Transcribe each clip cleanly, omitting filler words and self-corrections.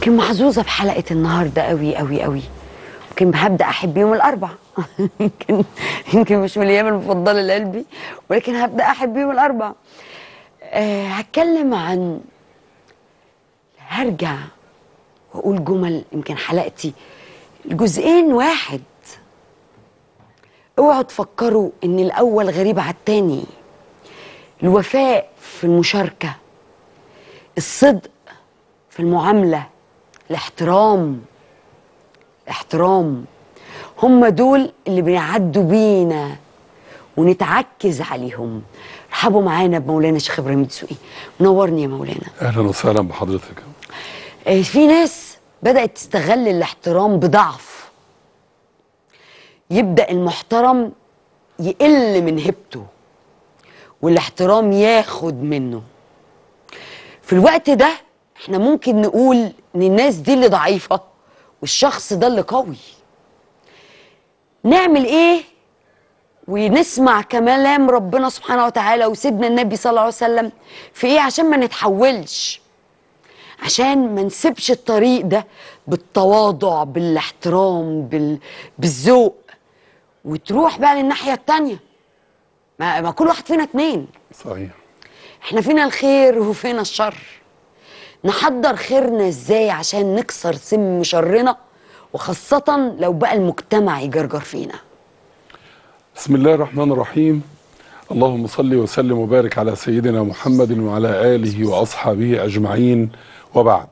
يمكن محظوظة في حلقة النهاردة قوي قوي قوي. يمكن هبدأ أحب يوم الأربع. يمكن مش من الأيام المفضلة لقلبي، ولكن هبدأ أحب يوم الأربع. هتكلم عن، هرجع وأقول جمل. يمكن حلقتي الجزئين واحد. اوعوا تفكروا إن الأول غريب على التاني. الوفاء في المشاركة، الصدق في المعاملة، الاحترام هم دول اللي بيعدوا بينا ونتعكز عليهم. رحبوا معانا بمولانا الشيخ ابراهيم الدسوقي. منورني يا مولانا. اهلا وسهلا بحضرتك. في ناس بدأت تستغل الاحترام بضعف. يبدأ المحترم يقل من هيبته والاحترام ياخد منه. في الوقت ده احنا ممكن نقول ان الناس دي اللي ضعيفة والشخص ده اللي قوي. نعمل ايه ونسمع كلام ربنا سبحانه وتعالى وسيدنا النبي صلى الله عليه وسلم في ايه عشان ما نتحولش، عشان ما نسيبش الطريق ده بالتواضع بالاحترام بالذوق وتروح بقى للناحية التانية. ما كل واحد فينا اتنين. صحيح. احنا فينا الخير وفينا الشر. نحضر خيرنا ازاي عشان نكسر سم شرنا، وخاصة لو بقى المجتمع يجرجر فينا. بسم الله الرحمن الرحيم. اللهم صل وسلم وبارك على سيدنا محمد وعلى آله وأصحابه أجمعين، وبعد.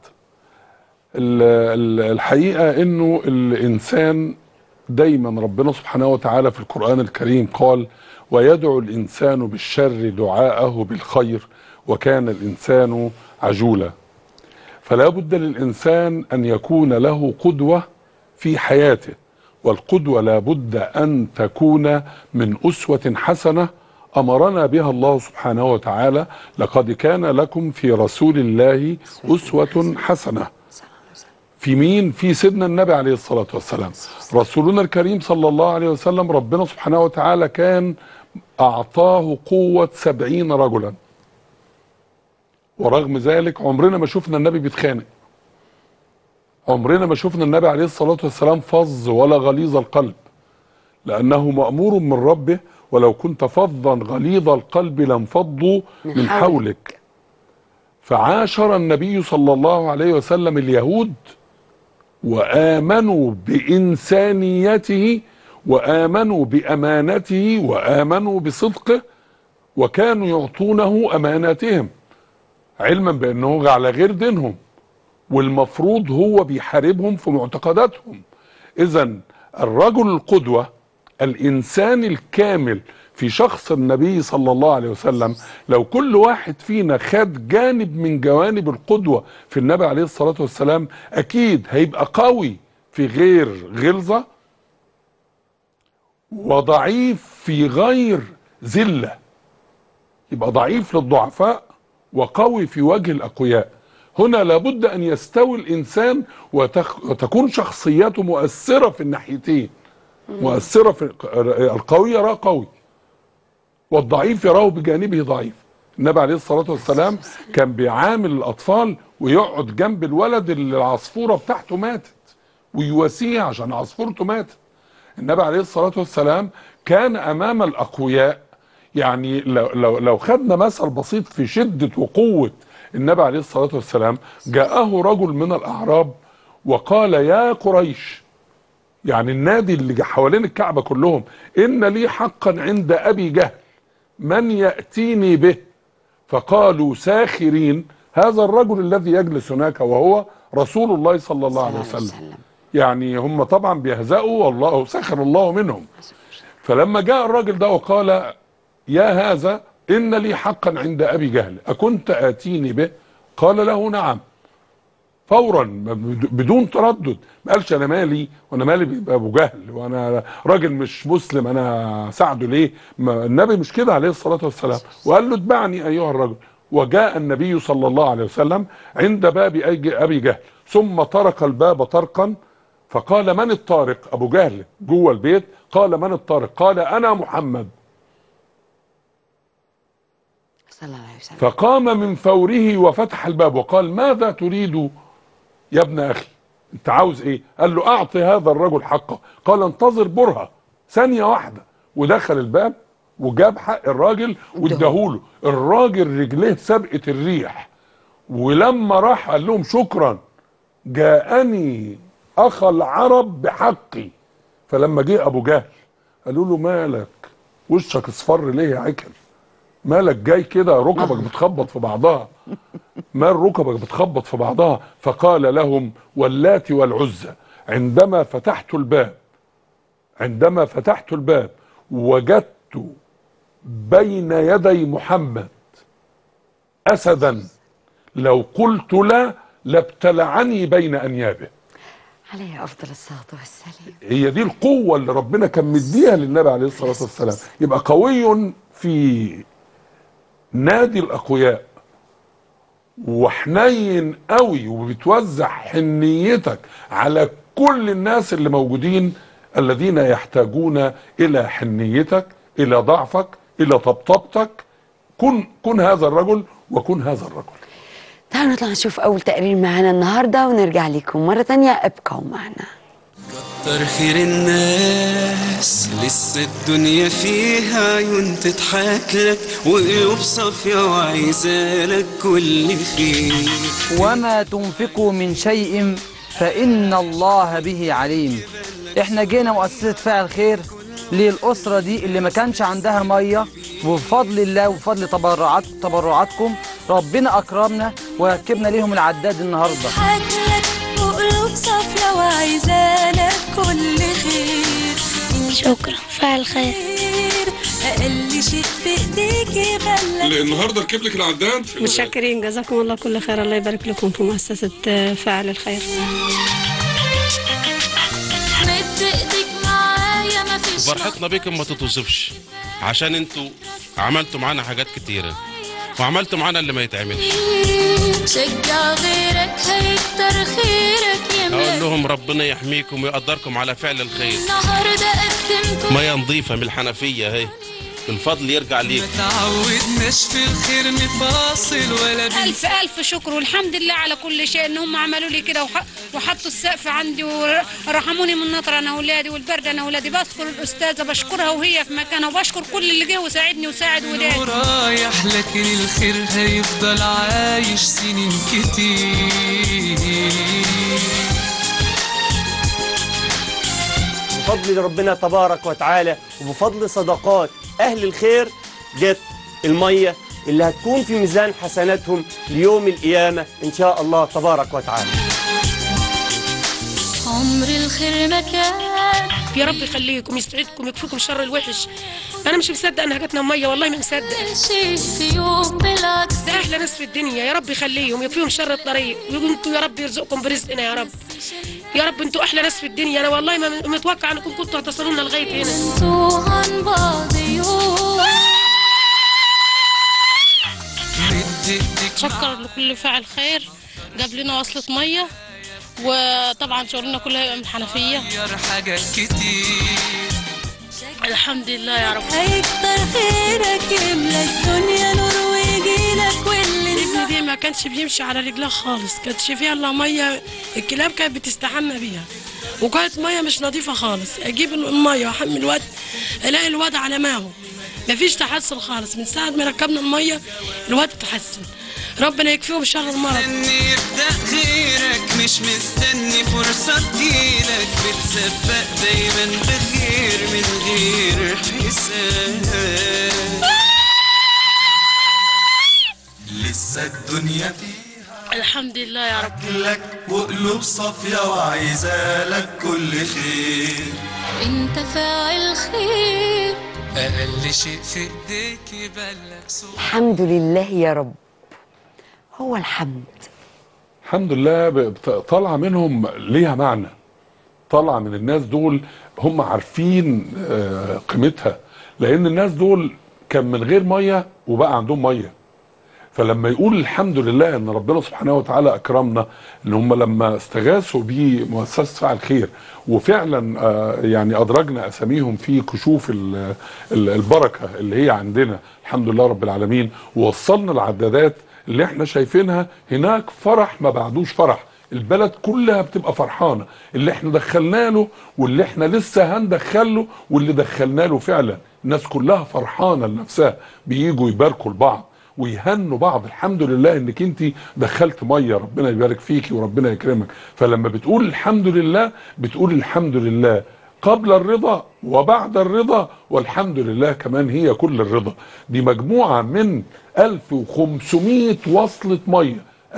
الحقيقة إنه الإنسان دايما ربنا سبحانه وتعالى في القرآن الكريم قال: ويدعو الإنسان بالشر دعاءه بالخير وكان الإنسان عجولا. فلا بد للإنسان أن يكون له قدوة في حياته، والقدوة لا بد أن تكون من أسوة حسنة أمرنا بها الله سبحانه وتعالى: لقد كان لكم في رسول الله أسوة حسنة. في مين؟ في سيدنا النبي عليه الصلاة والسلام. رسولنا الكريم صلى الله عليه وسلم ربنا سبحانه وتعالى كان أعطاه قوة 70 رجلا، ورغم ذلك عمرنا ما شفنا النبي بيتخانق، عمرنا ما شفنا النبي عليه الصلاة والسلام فظ ولا غليظ القلب، لأنه مأمور من ربه: ولو كنت فظا غليظ القلب لانفضوا من حولك. فعاشر النبي صلى الله عليه وسلم اليهود وآمنوا بإنسانيته وآمنوا بأمانته وآمنوا بصدقه، وكانوا يعطونه أماناتهم علما بأنه على غير دينهم، والمفروض هو بيحاربهم في معتقداتهم. إذن الرجل القدوة، الإنسان الكامل في شخص النبي صلى الله عليه وسلم، لو كل واحد فينا خد جانب من جوانب القدوة في النبي عليه الصلاة والسلام، أكيد هيبقى قوي في غير غلظة، وضعيف في غير ذلة. يبقى ضعيف للضعفاء وقوي في وجه الأقوياء. هنا لابد أن يستوي الإنسان وتكون شخصيته مؤثرة في الناحيتين، مؤثرة في القوي يراه قوي والضعيف يراه بجانبه ضعيف. النبي عليه الصلاة والسلام كان بيعامل الأطفال ويقعد جنب الولد اللي العصفورة بتاعته ماتت ويواسيه عشان عصفورته ماتت. النبي عليه الصلاة والسلام كان أمام الأقوياء. يعني لو خدنا مثل بسيط في شدة وقوة النبي عليه الصلاة والسلام، جاءه رجل من الأعراب وقال: يا قريش، يعني النادي اللي حوالين الكعبة كلهم: إن لي حقا عند أبي جهل، من يأتيني به؟ فقالوا ساخرين هذا الرجل الذي يجلس هناك وهو رسول الله صلى الله عليه وسلم. يعني هم طبعا بيهزأوا، والله سخر الله منهم. فلما جاء الراجل ده وقال: يا هذا، إن لي حقا عند أبي جهل، أكنت آتيني به؟ قال له: نعم، فورا بدون تردد. ما قالش أنا مالي وأنا مالي بأبو جهل وأنا راجل مش مسلم أنا ساعده ليه. النبي مش كده عليه الصلاة والسلام، وقال له: اتبعني أيها الرجل. وجاء النبي صلى الله عليه وسلم عند باب أبي جهل، ثم طرق الباب طرقا، فقال: من الطارق؟ أبو جهل جوه البيت. قال: من الطارق؟ قال: أنا محمد. فقام من فوره وفتح الباب وقال: ماذا تريد يا ابن اخي انت عاوز ايه؟ قال له اعطي هذا الرجل حقه. قال انتظر برهة ثانية واحدة، ودخل الباب وجاب حق الراجل واداهوله. الراجل رجليه سبقت الريح، ولما راح قال لهم شكرا جاءني اخ العرب بحقي. فلما جه ابو جهل قالوا له مالك وشك اصفر ليه يا عكر؟ مالك جاي كده ركبك بتخبط في بعضها؟ مال ركبك بتخبط في بعضها؟ فقال لهم واللات والعزى عندما فتحت الباب وجدت بين يدي محمد اسدا لو قلت لا لابتلعني بين انيابه. عليه افضل الصلاه والسلام. هي دي القوه اللي ربنا كان مديها للنبي عليه الصلاه والسلام. يبقى قوي في نادي الاقوياء، وحنين قوي، وبتوزع حنيتك على كل الناس اللي موجودين الذين يحتاجون الى حنيتك، الى ضعفك، الى طبطبتك. كن هذا الرجل وكن هذا الرجل. تعالوا نطلع نشوف اول تقرير معانا النهارده ونرجع لكم مره تانية. ابقوا معنا. كتر خير الناس لسه الدنيا فيها عيون تضحك لك وقلوب صافية وعايزالك كل خير. وما تنفقوا من شيء فإن الله به عليم. احنا جينا مؤسسة فاعل خير للأسرة دي اللي ما كانش عندها مية، وبفضل الله وبفضل تبرعاتكم ربنا أكرمنا وركبنا ليهم العداد النهارده. وقلوب صافية وعايزالك كل خير. شكرا فاعل خير. أقل شيء في إيديك يبلغ. النهارده ركب لك العداد. متشكرين، جزاكم الله كل خير. الله يبارك لكم في مؤسسة فاعل الخير. مد إيديك معايا مفيش. فرحتنا بيكم ما تتوصفش، عشان انتوا عملتوا معانا حاجات كتيرة وعملتوا معانا اللي ما يتعملش. شجع غيرك هيكتر خيرك يملك. اقول لهم ربنا يحميكم ويقدركم على فعل الخير. النهارده قدمتم ميه نظيفه من الحنفيه اهي، الفضل يرجع ليك. ما تعودناش في الخير نفاصل ولا ألف ألف شكر والحمد لله على كل شيء، إن هم عملوا لي كده وحطوا السقف عندي ورحموني من النطر أنا وولادي والبرد أنا وولادي. بشكر الأستاذة، بشكرها وهي في مكانها، وبشكر كل اللي جه وساعدني وساعد ولادي. رايح لكن الخير هيفضل عايش سنين كتير. بفضل ربنا تبارك وتعالى وبفضل صدقات أهل الخير جت المية اللي هتكون في ميزان حسناتهم ليوم القيامة إن شاء الله تبارك وتعالى. عمر الخير مكان. يا رب يخليكم يسعدكم يكفيكم شر الوحش. أنا مش مصدق إنها جاتنا مية، والله ما مصدق. شيء في يوم بالعكس. ده أحلى ناس في الدنيا، يا رب يخليهم يكفيهم شر الطريق، وانتوا يا رب يرزقكم برزقنا يا رب. يا رب انتوا أحلى ناس في الدنيا. أنا والله ما متوقع إنكم كنتوا هتصلونا لغاية هنا. انتوا عن بعض يوم. شكر لكل فاعل خير جاب لنا وصلة مية، وطبعا شغلنا كله هيبقى من الحنفية. حاجات كتير. الحمد لله يا رب. هيكتر خيرك يملى الدنيا نور ويجيلك واللي ابني دي ما كانش بيمشي على رجلها خالص، كانتش فيها الا ميه، الكلاب كانت بتستحمى بيها، وكانت ميه مش نظيفه خالص. اجيب الميه واحمل الواد الاقي الواد على ما هو، مفيش تحسن خالص. من ساعه ما ركبنا الميه الواد تحسن. ربنا يكفيهم شر المرض. مستني يبدأ خيرك، مش مستني فرصة تجيلك، بتسبق دايما بخير من غير حساب. لسه الدنيا فيها الحمد لله يا رب لك وقلوب صافية وعايزالك كل خير. انت فاعل خير. أقل شيء في ايديك يبلغ صوت. الحمد لله يا رب. هو الحمد لله طالعه منهم ليها معنى، طالعه من الناس دول هم عارفين قيمتها، لان الناس دول كان من غير ميه وبقى عندهم ميه. فلما يقول الحمد لله ان ربنا سبحانه وتعالى اكرمنا، ان هم لما استغاثوا بمؤسسه فاعل خير وفعلا يعني ادرجنا اساميهم في كشوف البركه اللي هي عندنا الحمد لله رب العالمين، ووصلنا العدادات اللي احنا شايفينها هناك فرح ما بعدوش فرح، البلد كلها بتبقى فرحانه، اللي احنا دخلنا له واللي احنا لسه هندخله واللي دخلنا له فعلا، الناس كلها فرحانه لنفسها، بييجوا يباركوا لبعض ويهنوا بعض. الحمد لله انك انت دخلت ميه، ربنا يبارك فيكي وربنا يكرمك. فلما بتقول الحمد لله بتقول الحمد لله قبل الرضا وبعد الرضا، والحمد لله كمان هي كل الرضا. دي مجموعه من 1500 وصلة ميه،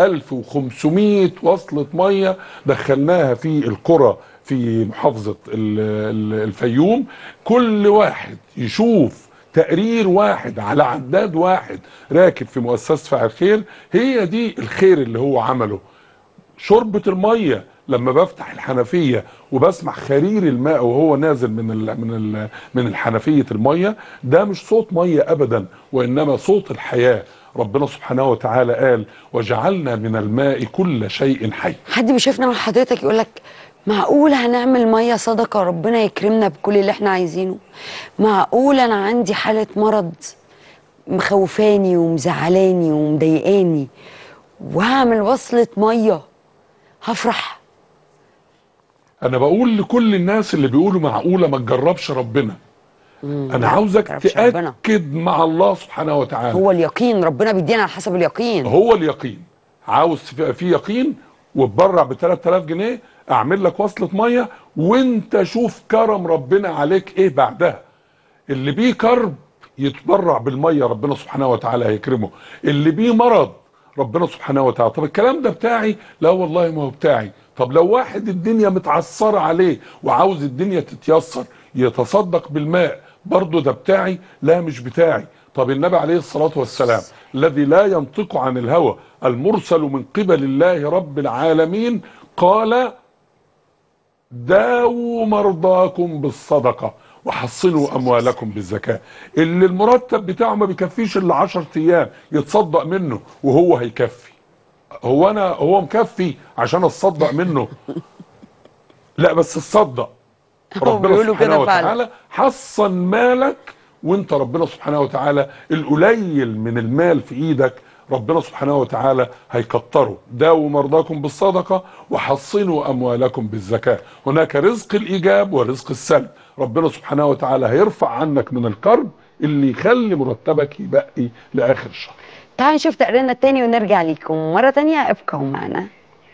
1500 وصلة ميه دخلناها في القرى في محافظة الفيوم. كل واحد يشوف تقرير واحد على عداد واحد راكب في مؤسسة فاعل خير، هي دي الخير اللي هو عمله. شربة المية لما بفتح الحنفية وبسمع خرير الماء وهو نازل من الحنفية المية، ده مش صوت مية أبدا، وإنما صوت الحياة. ربنا سبحانه وتعالى قال وجعلنا من الماء كل شيء حي. حد بيشوفنا مع حضرتك يقولك معقول هنعمل مية صدقة ربنا يكرمنا بكل اللي احنا عايزينه؟ معقول انا عندي حالة مرض مخوفاني ومزعلاني ومضايقاني وهعمل وصلة مية هفرح؟ انا بقول لكل الناس اللي بيقولوا معقولة ما تجربش ربنا، انا عاوزك تأكد مع الله سبحانه وتعالى. هو اليقين، ربنا بيدينا على حسب اليقين. هو اليقين. عاوز في يقين وتبرع ب 3000 جنيه اعمل لك وصلة مية، وانت شوف كرم ربنا عليك ايه بعدها. اللي بيه كرب يتبرع بالمية ربنا سبحانه وتعالى هيكرمه، اللي بيه مرض ربنا سبحانه وتعالى. طب الكلام ده بتاعي؟ لا والله ما هو بتاعي. طب لو واحد الدنيا متعثرة عليه وعاوز الدنيا تتيسر يتصدق بالماء، برضه ده بتاعي؟ لا مش بتاعي. طب النبي عليه الصلاة والسلام الذي لا ينطق عن الهوى المرسل من قبل الله رب العالمين قال داووا مرضاكم بالصدقة وحصنوا أموالكم بالزكاة. اللي المرتب بتاعه ما بيكفيش إلا 10 أيام يتصدق منه وهو هيكفي. هو مكفي عشان اتصدق منه؟ لا بس تصدق. ربنا سبحانه وتعالى حصن مالك، وانت ربنا سبحانه وتعالى القليل من المال في ايدك ربنا سبحانه وتعالى هيكتره. داووا مرضاكم بالصدقة وحصنوا أموالكم بالزكاة. هناك رزق الإيجاب ورزق السلب. ربنا سبحانه وتعالى هيرفع عنك من الكرب اللي يخلي مرتبك يبقي لآخر الشهر. تعالوا نشوف تقريرنا التاني ونرجع لكم مرة تانية، ابقوا معنا.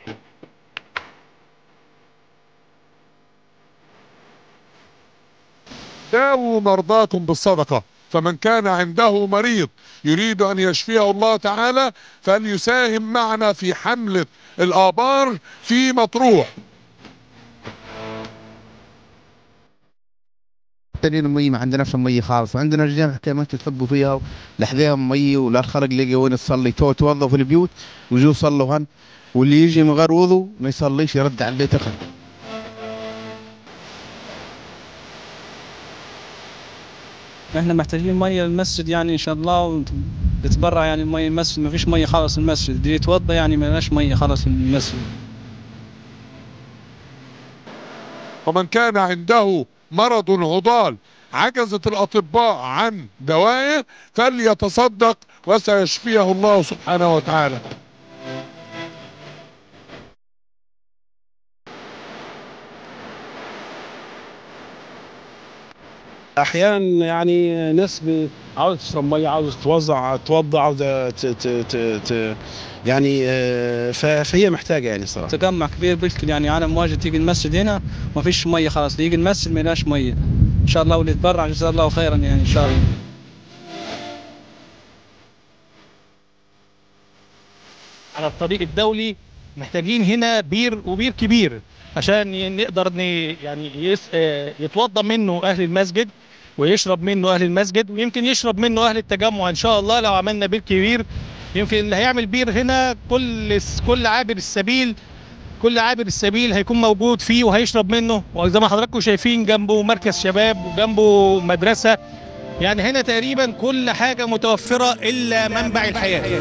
داووا مرضاكم بالصدقة، فمن كان عنده مريض يريد أن يشفيه الله تعالى فليساهم معنا في حملة الآبار في مطروح. محتاجين المي، ما عندناش المي خالص، وعندنا رجال حتى ما تثبوا فيها لحظيهم مي ولا الخرق لقي وين تصلي، توظفوا في البيوت ويجوا يصلوا هن، واللي يجي من غير وضوء ما يصليش يرد على البيت اخر. احنا محتاجين ميه للمسجد يعني ان شاء الله ونتبرع يعني ميه المسجد، ما فيش ميه خالص المسجد، اللي يتوضا يعني ما لناش ميه خالص المسجد. ومن كان عنده مرض عضال عجزت الأطباء عن دوائه فليتصدق وسيشفيه الله سبحانه وتعالى. احيانا يعني ناس عاوزه تشرب ميه، عاوزه توضع، عاوزه يعني فهي محتاجه يعني صراحه. تجمع كبير بالكل يعني عالم واجد تيجي المسجد هنا ما فيش ميه خلاص، يجي المسجد ما لهاش ميه. ان شاء الله واللي يتبرع جزاه الله خيرا يعني ان شاء الله. على الطريق الدولي محتاجين هنا بير، وبير كبير عشان نقدر يعني يتوضا منه اهل المسجد ويشرب منه اهل المسجد، ويمكن يشرب منه اهل التجمع ان شاء الله. لو عملنا بير كبير يمكن اللي هيعمل بير هنا كل عابر السبيل هيكون موجود فيه وهيشرب منه، وزي ما حضراتكم شايفين جنبه مركز شباب وجنبه مدرسه، يعني هنا تقريبا كل حاجه متوفره الا منبع الحياه.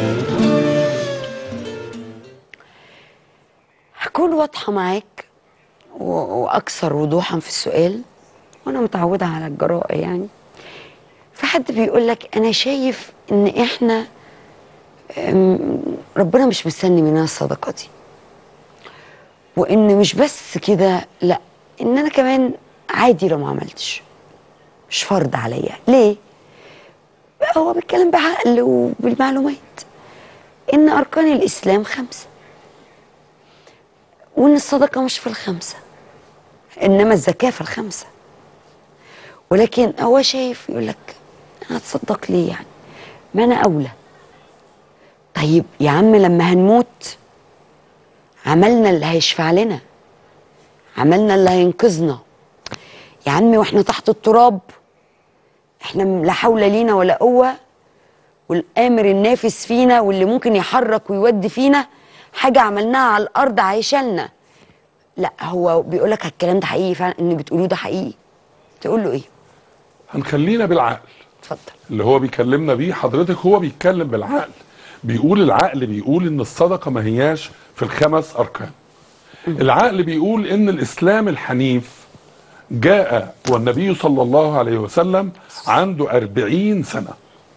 هكون واضحة معاك وأكثر وضوحا في السؤال، وأنا متعودة على الجراءة يعني. في حد بيقولك أنا شايف إن إحنا ربنا مش مستني مننا الصدقه دي، وان مش بس كده، لا، ان انا كمان عادي لو ما عملتش، مش فرض عليا. ليه؟ هو بيتكلم بعقل وبالمعلومات ان اركان الاسلام 5، وان الصدقه مش في ال5، انما الزكاه في ال5. ولكن هو شايف يقول لك انا هتصدق ليه يعني؟ ما انا اولى. طيب يا عم لما هنموت عملنا اللي هيشفع لنا، عملنا اللي هينقذنا يا عم، واحنا تحت التراب احنا لا حول لينا ولا قوه، والامر النافذ فينا واللي ممكن يحرك ويودي فينا حاجه عملناها على الارض عايشالنا. لا، هو بيقول لك الكلام ده حقيقي فعلا، ان بتقولوه ده حقيقي، تقول له ايه؟ هنخلينا بالعقل. اتفضل. اللي هو بيكلمنا بيه حضرتك هو بيتكلم بالعقل، بيقول العقل بيقول ان الصدقه ما هياش في ال5 اركان. العقل بيقول ان الاسلام الحنيف جاء والنبي صلى الله عليه وسلم عنده 40 سنه،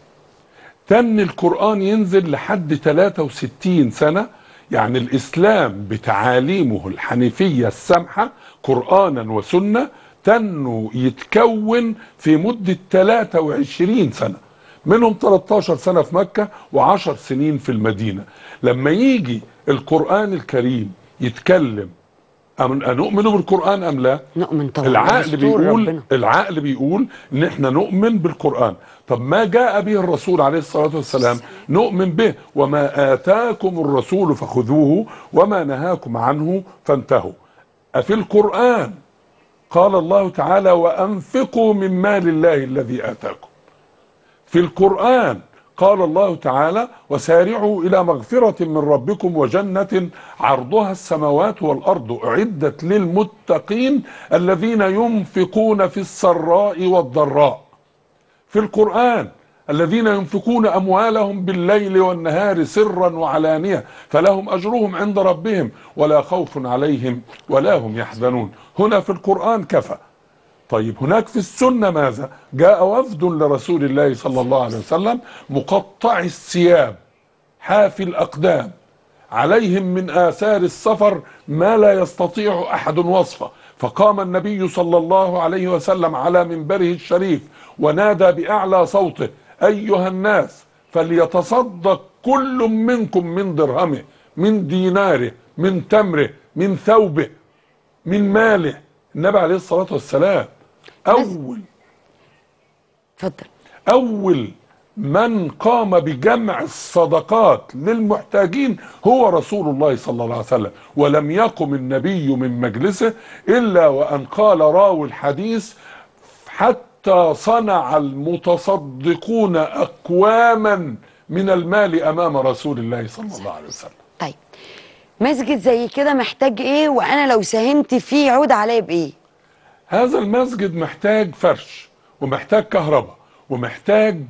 تم القرآن ينزل لحد 63 سنة. يعني الإسلام بتعاليمه الحنيفية السمحة قرآنا وسنة تنو يتكون في مدة 23 سنة، منهم 13 سنة في مكة و10 سنين في المدينة. لما يجي القرآن الكريم يتكلم نؤمن بالقرآن أم لا؟ نؤمن طبعا. العقل بيقول إن إحنا نؤمن بالقرآن. طب ما جاء به الرسول عليه الصلاة والسلام نؤمن به، وما آتاكم الرسول فخذوه وما نهاكم عنه فانتهوا. أفي القرآن قال الله تعالى وأنفقوا من مال الله الذي آتاكم. في القرآن قال الله تعالى وسارعوا إلى مغفرة من ربكم وجنة عرضها السماوات والأرض أعدت للمتقين الذين ينفقون في السراء والضراء. في القرآن الذين ينفقون أموالهم بالليل والنهار سرا وعلانية فلهم أجرهم عند ربهم ولا خوف عليهم ولا هم يحزنون. هنا في القرآن كفى. طيب هناك في السنة ماذا؟ جاء وفد لرسول الله صلى الله عليه وسلم مقطع الثياب حافي الأقدام عليهم من آثار السفر ما لا يستطيع أحد وصفه، فقام النبي صلى الله عليه وسلم على منبره الشريف ونادى بأعلى صوته أيها الناس فليتصدق كل منكم من درهمه من ديناره من تمره من ثوبه من ماله. النبي عليه الصلاة والسلام أول من قام بجمع الصدقات للمحتاجين هو رسول الله صلى الله عليه وسلم، ولم يقم النبي من مجلسه إلا وأن قال راوي الحديث حتى صنع المتصدقون أقواما من المال أمام رسول الله صلى الله عليه وسلم. طيب مسجد زي كده محتاج ايه، وانا لو ساهمت فيه يعود عليا بايه؟ هذا المسجد محتاج فرش ومحتاج كهرباء ومحتاج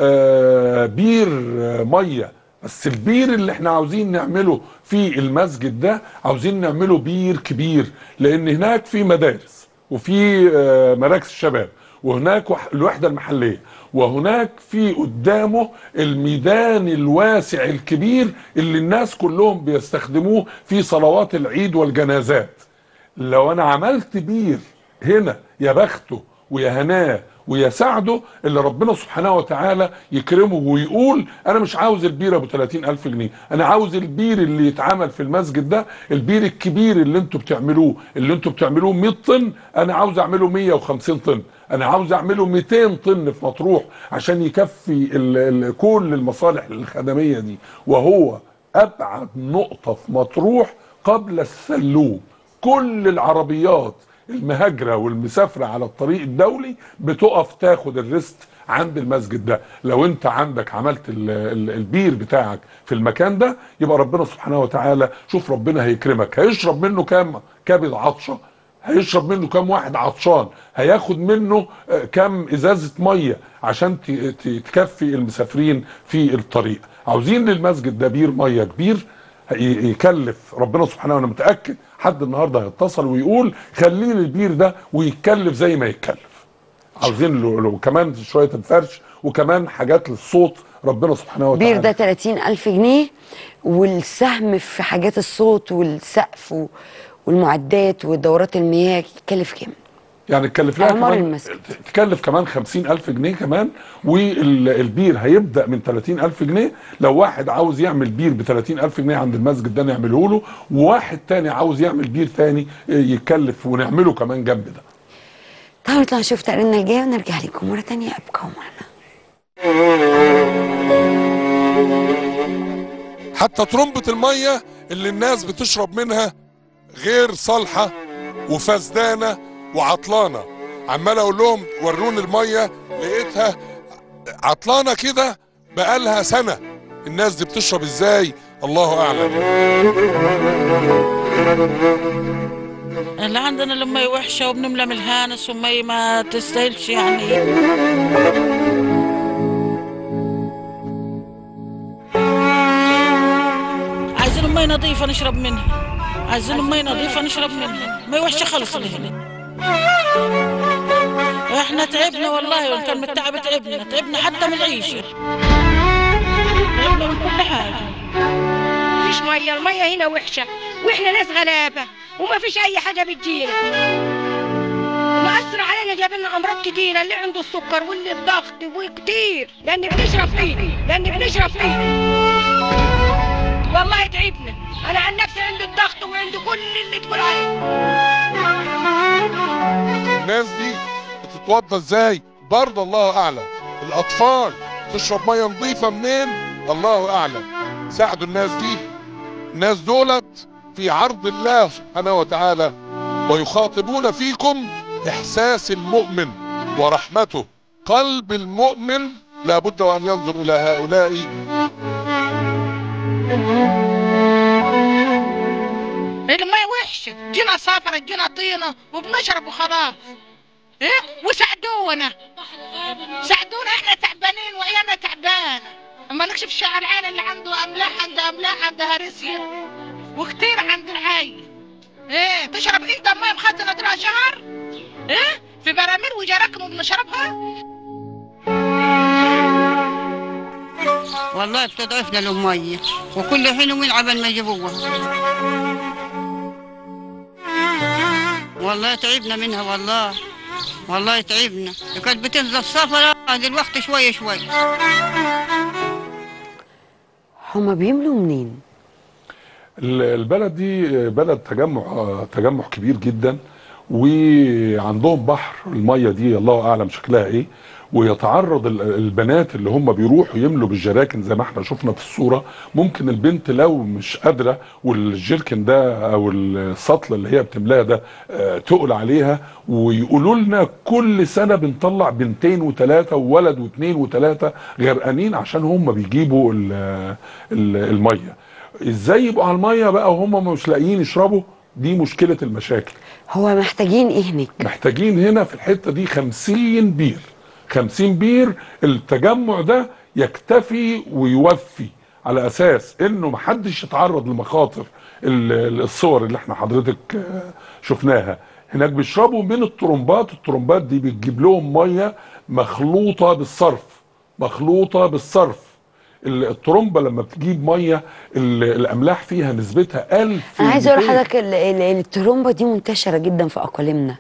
بير ميه. بس البير اللي احنا عاوزين نعمله في المسجد ده عاوزين نعمله بير كبير، لان هناك في مدارس وفي مراكز الشباب وهناك الوحدة المحلية وهناك في قدامه الميدان الواسع الكبير اللي الناس كلهم بيستخدموه في صلوات العيد والجنازات. لو انا عملت بير هنا يا بخته ويا هناه ويا سعده اللي ربنا سبحانه وتعالى يكرمه ويقول انا مش عاوز البير ابو 30,000 جنيه، انا عاوز البير اللي يتعمل في المسجد ده، البير الكبير اللي انتوا بتعملوه 100 طن، انا عاوز اعمله 150 طن، انا عاوز اعمله 200 طن في مطروح عشان يكفي كل المصالح الخدمية دي. وهو ابعد نقطة في مطروح قبل السلوم. كل العربيات المهاجرة والمسافرة على الطريق الدولي بتقف تاخد الريست عند المسجد ده. لو انت عندك عملت البير بتاعك في المكان ده يبقى ربنا سبحانه وتعالى شوف ربنا هيكرمك. هيشرب منه كام كبد عطشة، هيشرب منه كام واحد عطشان، هياخد منه كام ازازة مية عشان تكفي المسافرين في الطريق. عاوزين للمسجد ده بير مية كبير يكلف ربنا سبحانه، وانا متاكد حد النهارده هيتصل ويقول خليني البير ده ويتكلف زي ما يتكلف. عاوزين له كمان شويه الفرش وكمان حاجات للصوت ربنا سبحانه وتعالى. بير ده 30,000 جنيه، والسهم في حاجات الصوت والسقف والمعدات ودورات المياه يكلف كام؟ يعني تكلف لها كمان، تكلف كمان 50,000 جنيه كمان. والبير هيبدأ من 30,000 جنيه. لو واحد عاوز يعمل بير ب 30,000 جنيه عند المسجد ده نعمله له، وواحد تاني عاوز يعمل بير تاني يكلف ونعمله كمان جنب ده. تعالوا نطلع نشوف تقريرنا الجاي ونرجع لكم مرة تانية. ابقوا معنا. حتى ترمبة المية اللي الناس بتشرب منها غير صالحة وفسدانة وعطلانة. عمال اقول لهم وروني المية، لقيتها عطلانة كده بقالها سنة. الناس دي بتشرب ازاي؟ الله اعلم. اللي عندنا المي وحشة وبنملى من الهانس ومي ما تستاهلش يعني. عايزين مي نظيفة نشرب منها، عايزين مي نظيفة نشرب منها، مي وحشة خالص اللي هنا. احنا تعبنا والله، وان كان من التعب تعبنا حتى من العيشة، تعبنا من كل حاجة. مفيش مية، المية هنا وحشة، واحنا ناس غلابة وما فيش اي حاجة بتجينا، مأثر علينا، جاب لنا امراض كتيرة، اللي عنده السكر واللي الضغط وكتير، لان بنشرب فيه والله تعبنا. انا عن نفسي عندي الضغط وعندي كل اللي تقول عليه. الناس دي بتتوضى ازاي؟ برضه الله اعلم. الاطفال تشرب ميه نظيفه منين؟ الله اعلم. ساعدوا الناس دي. الناس دولت في عرض الله سبحانه وتعالى، ويخاطبون فيكم احساس المؤمن ورحمته. قلب المؤمن لابد وان ينظر الى هؤلاء. المية وحشة، جينا صفرة جينا طينة وبنشرب وخلاص. وساعدونا احنا تعبانين وعيالنا تعبانة. اما نكشف الشعر العين اللي عنده املاح عندها رسية وكتير عند العين. تشرب انت مية مخزنة لها شهر في براميل وجراكن وبنشربها. والله بتضعفنا المية وكل حين ومن عبال ما يجيبوها. والله تعبنا منها، والله تعبنا. كانت بتنزل صفرة دلوقتي شوية. هما بيملوا منين؟ البلد دي بلد تجمع كبير جدا، وعندهم بحر. المية دي الله اعلم شكلها ايه، ويتعرض البنات اللي هم بيروحوا يملوا بالجراكن زي ما احنا شفنا في الصورة. ممكن البنت لو مش قادرة والجيركن ده او السطل اللي هي بتملاه ده تقل عليها، ويقولوا لنا كل سنة بنطلع 2 و3 وولد و2 و3 غرقانين عشان هم بيجيبوا المية. ازاي يبقوا على المية بقى وهم مش لاقيين يشربوا؟ دي مشكلة المشاكل. هو محتاجين ايه هناك؟ محتاجين هنا في الحتة دي 50 بير. 50 بير. التجمع ده يكتفي ويوفي، على اساس انه محدش يتعرض لمخاطر الصور اللي احنا حضرتك شفناها. هناك بيشربوا من الطرمبات دي بتجيب لهم ميه مخلوطه بالصرف. الطرمبه لما بتجيب ميه الاملاح فيها نسبتها 1000. انا عايز اقول لحضرتك الطرمبه دي منتشره جدا في اقاليمنا.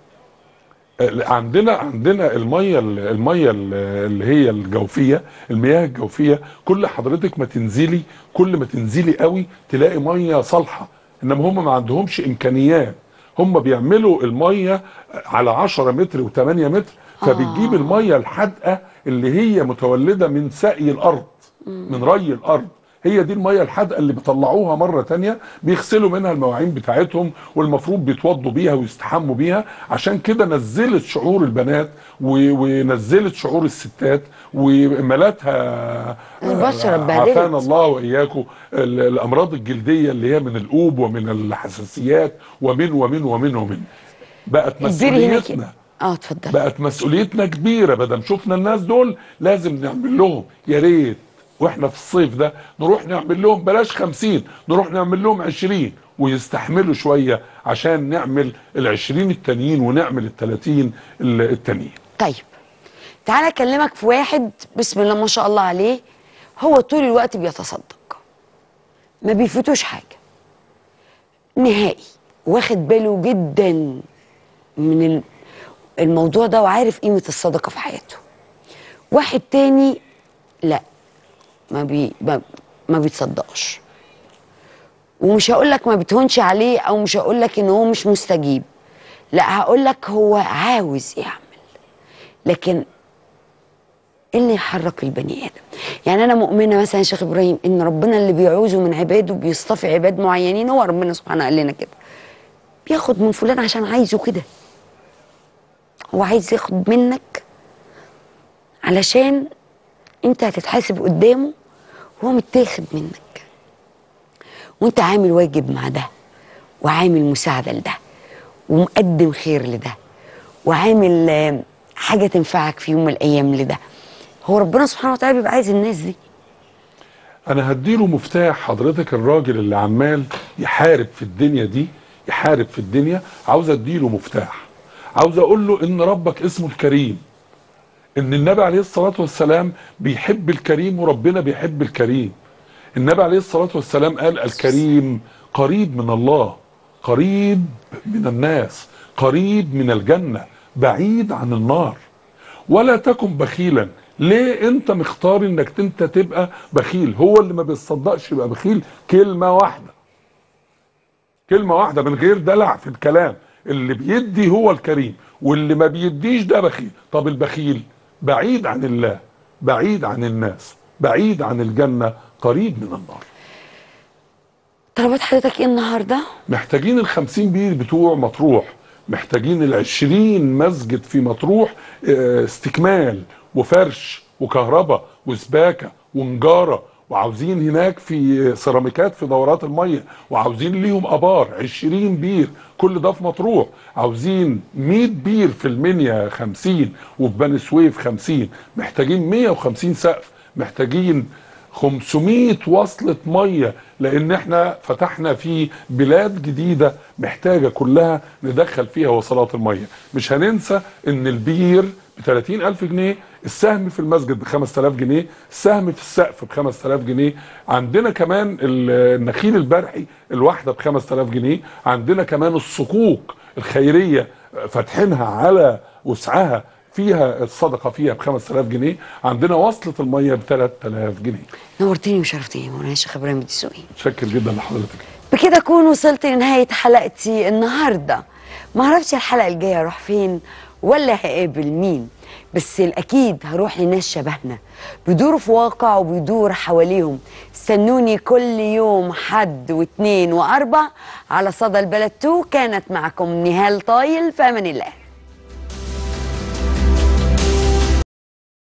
عندنا الميه اللي هي الجوفيه، المياه الجوفيه، كل حضرتك ما تنزلي، كل ما تنزلي قوي تلاقي ميه صالحه. انما هم ما عندهمش امكانيات، هم بيعملوا الميه على 10 متر و8 متر، فبتجيب الميه الحادقه اللي هي متولده من سقي الارض، من ري الارض. هي دي الميه الحادقه اللي بيطلعوها مره تانية، بيغسلوا منها المواعين بتاعتهم، والمفروض بيتوضوا بيها ويستحموا بيها. عشان كده نزلت شعور البنات ونزلت شعور الستات وملاتها البشره اتبهدلت. عافانا الله واياكم الامراض الجلديه اللي هي من القوب ومن الحساسيات ومن بقت مسؤوليتنا. اتفضل. بقت مسؤوليتنا كبيره. بدل شفنا الناس دول لازم نعمل لهم، يا ريت واحنا في الصيف ده نروح نعمل لهم بلاش 50، نروح نعمل لهم 20 ويستحملوا شويه عشان نعمل ال20 التانيين ونعمل ال30 التانيين. طيب تعالى اكلمك في واحد بسم الله ما شاء الله عليه، هو طول الوقت بيتصدق، ما بيفوتوش حاجه نهائي، واخد باله جدا من الموضوع ده وعارف قيمه الصدقه في حياته. واحد تاني لا، ما بيتصدقش، ومش هقول لك ما بتهونش عليه او مش هقول لك ان هو مش مستجيب، لا هقول لك هو عاوز يعمل، لكن ايه اللي يحرك البني ادم؟ يعني انا مؤمنه مثلا يا شيخ ابراهيم ان ربنا اللي بيعوزه من عباده بيصطفي عباد معينين، هو ربنا سبحانه قال لنا كده، بياخد من فلان عشان عايزه كده، هو عايز ياخد منك علشان انت هتتحاسب قدامه وهو متاخد منك، وانت عامل واجب مع ده وعامل مساعده لده ومقدم خير لده وعامل حاجه تنفعك في يوم من الايام لده. هو ربنا سبحانه وتعالى بيبقى عايز الناس دي. انا هديله مفتاح حضرتك، الراجل اللي عمال يحارب في الدنيا دي، يحارب في الدنيا، عاوز اديله مفتاح، عاوز اقول له ان ربك اسمه الكريم، ان النبي عليه الصلاة والسلام بيحب الكريم وربنا بيحب الكريم. النبي عليه الصلاة والسلام قال الكريم قريب من الله، قريب من الناس، قريب من الجنة، بعيد عن النار. ولا تكن بخيلا. ليه انت مختار انك انت تبقى بخيل؟ هو اللي ما بيتصدقش يبقى بخيل. كلمة واحدة، كلمة واحدة من غير دلع في الكلام، اللي بيدي هو الكريم واللي ما بيديش ده بخيل. طب البخيل بعيد عن الله، بعيد عن الناس، بعيد عن الجنة، قريب من النار. طلبات حضرتك ايه النهارده؟ محتاجين ال50 بير بتوع مطروح، محتاجين ال20 مسجد في مطروح استكمال وفرش وكهرباء وسباكة ونجارة، وعاوزين هناك في سيراميكات في دورات المية، وعاوزين ليهم ابار 20 بير، كل ده في مطروح. عاوزين 100 بير في المنيا 50، وفي بني سويف 50، محتاجين 150 سقف، محتاجين 500 وصلة مية، لان احنا فتحنا في بلاد جديدة محتاجة كلها ندخل فيها وصلات المية. مش هننسى ان البير ب30,000 جنيه، السهم في المسجد ب5000 جنيه، السهم في السقف ب5000 جنيه، عندنا كمان النخيل البرحي الواحدة ب5000 جنيه، عندنا كمان الصكوك الخيرية فاتحينها على وسعها فيها الصدقة فيها ب5000 جنيه، عندنا وصلة المية ب3000 جنيه. نورتني وشرفتني مولانا الشيخ ابراهيم الدسوقي. متشكر جدا لحضرتك. بكده اكون وصلت لنهاية حلقتي النهارده. ما اعرفش الحلقة الجاية اروح فين ولا هقابل مين، بس الاكيد هروح لناس شبهنا بيدوروا في واقع وبيدور حواليهم. استنوني كل يوم حد واثنين واربع على صدى البلد 2. كانت معكم نهال طايل، في امان الله.